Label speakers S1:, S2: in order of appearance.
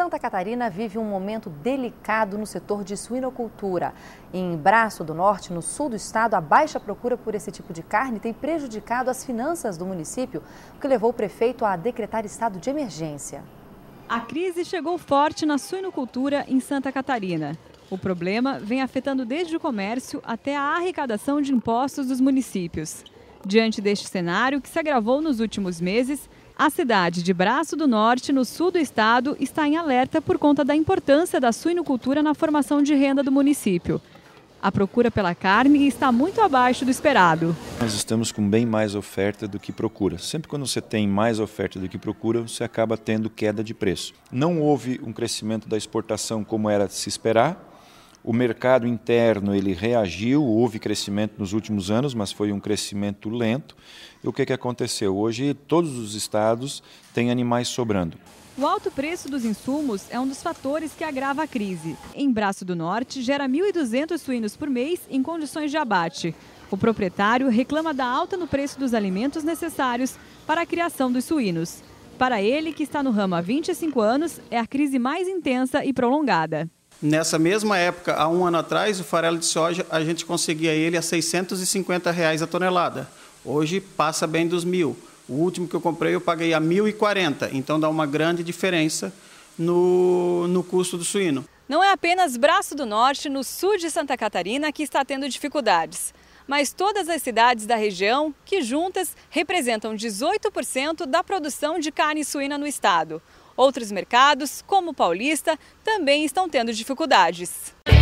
S1: Santa Catarina vive um momento delicado no setor de suinocultura. Em Braço do Norte, no sul do estado, a baixa procura por esse tipo de carne tem prejudicado as finanças do município, o que levou o prefeito a decretar estado de emergência.
S2: A crise chegou forte na suinocultura em Santa Catarina. O problema vem afetando desde o comércio até a arrecadação de impostos dos municípios. Diante deste cenário, que se agravou nos últimos meses, a cidade de Braço do Norte, no sul do estado, está em alerta por conta da importância da suinocultura na formação de renda do município. A procura pela carne está muito abaixo do esperado.
S3: Nós estamos com bem mais oferta do que procura. Sempre quando você tem mais oferta do que procura, você acaba tendo queda de preço. Não houve um crescimento da exportação como era de se esperar. O mercado interno ele reagiu, houve crescimento nos últimos anos, mas foi um crescimento lento. E o que aconteceu? Hoje todos os estados têm animais sobrando.
S2: O alto preço dos insumos é um dos fatores que agrava a crise. Em Braço do Norte, gera 1.200 suínos por mês em condições de abate. O proprietário reclama da alta no preço dos alimentos necessários para a criação dos suínos. Para ele, que está no ramo há 25 anos, é a crise mais intensa e prolongada.
S4: Nessa mesma época, há um ano atrás, o farelo de soja, a gente conseguia ele a R$ 650 a tonelada. Hoje passa bem dos 1.000. O último que eu comprei eu paguei a 1.040, então dá uma grande diferença no custo do suíno.
S2: Não é apenas Braço do Norte, no sul de Santa Catarina, que está tendo dificuldades, mas todas as cidades da região, que juntas representam 18% da produção de carne suína no estado. Outros mercados, como o paulista, também estão tendo dificuldades.